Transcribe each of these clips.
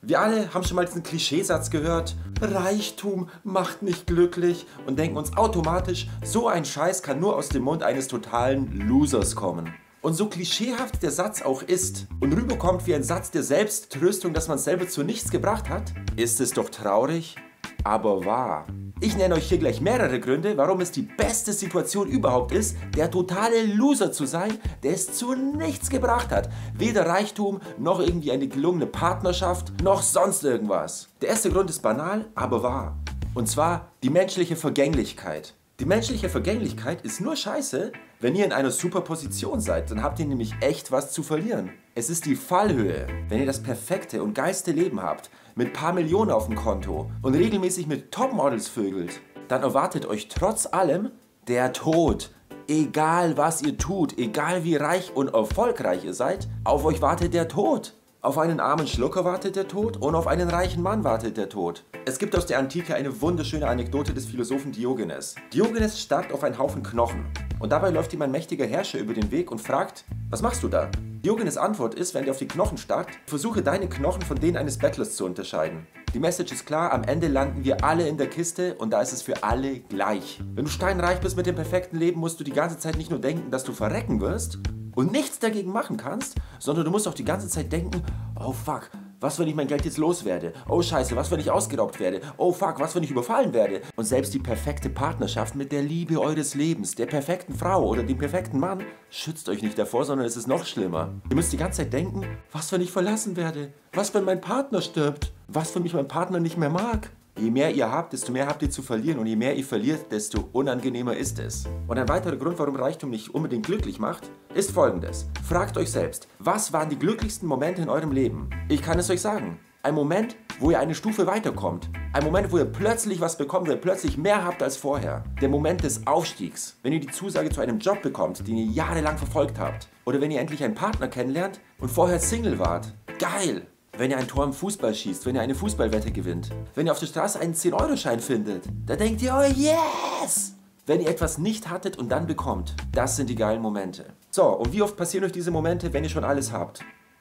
Wir alle haben schon mal diesen Klischeesatz gehört, Reichtum macht nicht glücklich und denken uns automatisch, so ein Scheiß kann nur aus dem Mund eines totalen Losers kommen. Und so klischeehaft der Satz auch ist und rüberkommt wie ein Satz der Selbsttröstung, dass man es selber zu nichts gebracht hat, ist es doch traurig, aber wahr. Ich nenne euch hier gleich mehrere Gründe, warum es die beste Situation überhaupt ist, der totale Loser zu sein, der es zu nichts gebracht hat. Weder Reichtum, noch irgendwie eine gelungene Partnerschaft, noch sonst irgendwas. Der erste Grund ist banal, aber wahr. Und zwar die menschliche Vergänglichkeit. Die menschliche Vergänglichkeit ist nur scheiße, wenn ihr in einer super Position seid. Dann habt ihr nämlich echt was zu verlieren. Es ist die Fallhöhe, wenn ihr das perfekte und geilste Leben habt, mit paar Millionen auf dem Konto und regelmäßig mit Topmodels vögelt, dann erwartet euch trotz allem der Tod. Egal was ihr tut, egal wie reich und erfolgreich ihr seid, auf euch wartet der Tod. Auf einen armen Schlucker wartet der Tod und auf einen reichen Mann wartet der Tod. Es gibt aus der Antike eine wunderschöne Anekdote des Philosophen Diogenes. Diogenes starrt auf einen Haufen Knochen und dabei läuft ihm ein mächtiger Herrscher über den Weg und fragt, was machst du da? Diogenes Antwort ist, während er auf die Knochen starrt, versuche deine Knochen von denen eines Bettlers zu unterscheiden. Die Message ist klar, am Ende landen wir alle in der Kiste und da ist es für alle gleich. Wenn du steinreich bist mit dem perfekten Leben, musst du die ganze Zeit nicht nur denken, dass du verrecken wirst und nichts dagegen machen kannst, sondern du musst auch die ganze Zeit denken, oh fuck, was, wenn ich mein Geld jetzt loswerde? Oh scheiße, was, wenn ich ausgeraubt werde? Oh fuck, was, wenn ich überfallen werde? Und selbst die perfekte Partnerschaft mit der Liebe eures Lebens, der perfekten Frau oder dem perfekten Mann, schützt euch nicht davor, sondern es ist noch schlimmer. Ihr müsst die ganze Zeit denken, was, wenn ich verlassen werde? Was, wenn mein Partner stirbt? Was, wenn mich mein Partner nicht mehr mag? Je mehr ihr habt, desto mehr habt ihr zu verlieren und je mehr ihr verliert, desto unangenehmer ist es. Und ein weiterer Grund, warum Reichtum nicht unbedingt glücklich macht, ist folgendes. Fragt euch selbst, was waren die glücklichsten Momente in eurem Leben? Ich kann es euch sagen. Ein Moment, wo ihr eine Stufe weiterkommt. Ein Moment, wo ihr plötzlich was bekommt, wo ihr plötzlich mehr habt als vorher. Der Moment des Aufstiegs. Wenn ihr die Zusage zu einem Job bekommt, den ihr jahrelang verfolgt habt. Oder wenn ihr endlich einen Partner kennenlernt und vorher Single wart. Geil! Wenn ihr ein Tor im Fußball schießt, wenn ihr eine Fußballwette gewinnt, wenn ihr auf der Straße einen 10-Euro-Schein findet, da denkt ihr, oh yes! Wenn ihr etwas nicht hattet und dann bekommt, das sind die geilen Momente. So, und wie oft passieren euch diese Momente, wenn ihr schon alles habt?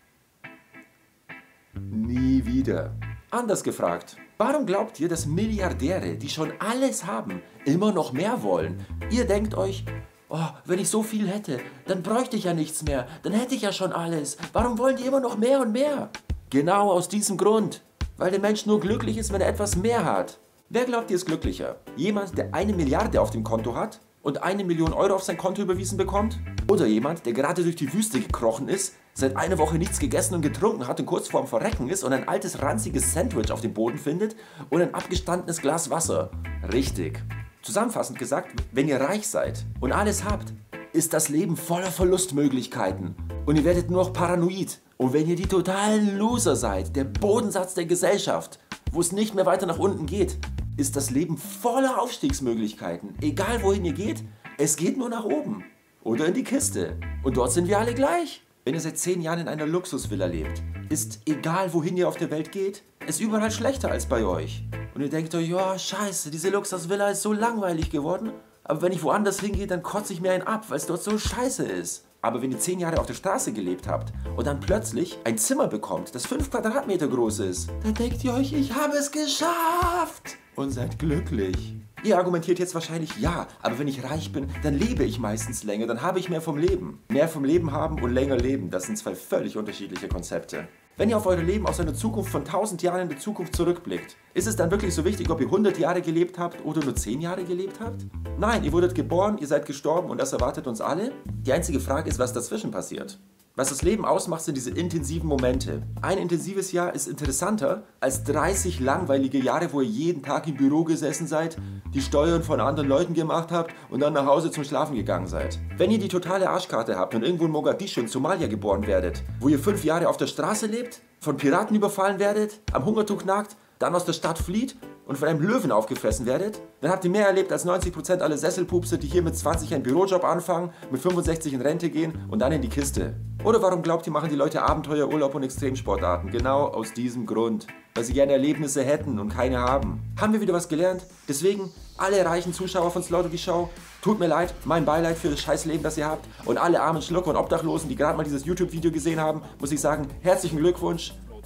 Nie wieder. Anders gefragt, warum glaubt ihr, dass Milliardäre, die schon alles haben, immer noch mehr wollen? Ihr denkt euch, oh, wenn ich so viel hätte, dann bräuchte ich ja nichts mehr, dann hätte ich ja schon alles. Warum wollen die immer noch mehr und mehr? Genau aus diesem Grund, weil der Mensch nur glücklich ist, wenn er etwas mehr hat. Wer glaubt ihr ist glücklicher? Jemand, der 1 Milliarde auf dem Konto hat und 1 Million Euro auf sein Konto überwiesen bekommt? Oder jemand, der gerade durch die Wüste gekrochen ist, seit einer Woche nichts gegessen und getrunken hat und kurz vorm Verrecken ist und ein altes ranziges Sandwich auf dem Boden findet und ein abgestandenes Glas Wasser? Richtig. Zusammenfassend gesagt, wenn ihr reich seid und alles habt, ist das Leben voller Verlustmöglichkeiten und ihr werdet nur noch paranoid. Und wenn ihr die totalen Loser seid, der Bodensatz der Gesellschaft, wo es nicht mehr weiter nach unten geht, ist das Leben voller Aufstiegsmöglichkeiten. Egal wohin ihr geht, es geht nur nach oben. Oder in die Kiste. Und dort sind wir alle gleich. Wenn ihr seit 10 Jahren in einer Luxusvilla lebt, ist egal wohin ihr auf der Welt geht, es überall schlechter als bei euch. Und ihr denkt euch, ja scheiße, diese Luxusvilla ist so langweilig geworden. Aber wenn ich woanders hingehe, dann kotze ich mir einen ab, weil es dort so scheiße ist. Aber wenn ihr 10 Jahre auf der Straße gelebt habt und dann plötzlich ein Zimmer bekommt, das 5 Quadratmeter groß ist, dann denkt ihr euch, ich habe es geschafft und seid glücklich. Ihr argumentiert jetzt wahrscheinlich, ja, aber wenn ich reich bin, dann lebe ich meistens länger, dann habe ich mehr vom Leben. Mehr vom Leben haben und länger leben, das sind 2 völlig unterschiedliche Konzepte. Wenn ihr auf euer Leben aus einer Zukunft von 1000 Jahren in die Zukunft zurückblickt, ist es dann wirklich so wichtig, ob ihr 100 Jahre gelebt habt oder nur 10 Jahre gelebt habt? Nein, ihr wurdet geboren, ihr seid gestorben und das erwartet uns alle. Die einzige Frage ist, was dazwischen passiert. Was das Leben ausmacht, sind diese intensiven Momente. Ein intensives Jahr ist interessanter als 30 langweilige Jahre, wo ihr jeden Tag im Büro gesessen seid, die Steuern von anderen Leuten gemacht habt und dann nach Hause zum Schlafen gegangen seid. Wenn ihr die totale Arschkarte habt und irgendwo in Mogadischu in Somalia geboren werdet, wo ihr 5 Jahre auf der Straße lebt, von Piraten überfallen werdet, am Hungertuch nagt, dann aus der Stadt flieht und von einem Löwen aufgefressen werdet, dann habt ihr mehr erlebt als 90% aller Sesselpupse, die hier mit 20 einen Bürojob anfangen, mit 65 in Rente gehen und dann in die Kiste. Oder warum glaubt ihr, machen die Leute Abenteuer, Urlaub und Extremsportarten? Genau aus diesem Grund. Weil sie gerne Erlebnisse hätten und keine haben. Haben wir wieder was gelernt? Deswegen, alle reichen Zuschauer von Slaughter die Show, tut mir leid, mein Beileid für das scheiß Leben, das ihr habt. Und alle armen Schlucker und Obdachlosen, die gerade mal dieses YouTube-Video gesehen haben, muss ich sagen, herzlichen Glückwunsch.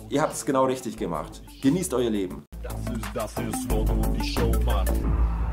ihr habt es genau richtig gemacht. Genießt euer Leben. Das ist Lotto, die Show, Mann.